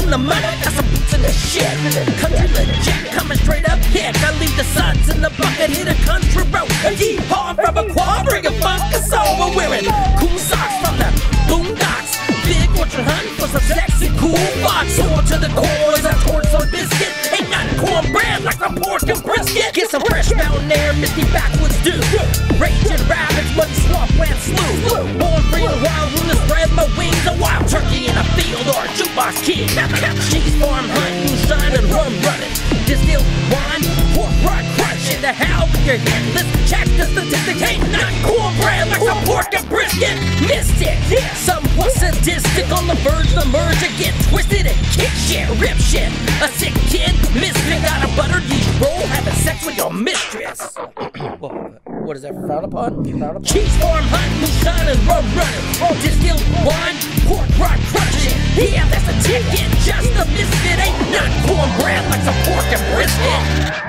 in the mud, got some boots in the shit. Country legit, coming straight up hick. I leave the suds in the bucket, hit a country road. A yeehaw from a quad, bring a funk a soul. We're wearing cool socks from the boondocks. Big orchard hunting for some sexy cool fox. Sword to the core as I torch some biscuit. Ain't nothing cornbread like a pork and brisket. Get some fresh mountain air, misty backwoods dew. Raging rabbits, muddy swampland slew. Born free and wild, room to spread my wings. A wild turkey in a field or a jukebox king. Cheese farm hunt, moonshine and rum running. Distilled wine, pork rod crunching. The hell with your head, let's check the statistics. Ain't nothing cornbread like some pork and brisket. Missed it, somewhat sadistic, on the verge of the merge. I get twisted and kick shit, rip shit. A sick kid, misfit, got a buttered yeast roll, having sex with your mistress. What is that, frowned upon? Cheese farm hunt, moonshine and rum running. Distilled wine, pork rod crunching. Yeah, that's a ticket, just a misfit. Ain't not cornbread like some pork and brisket.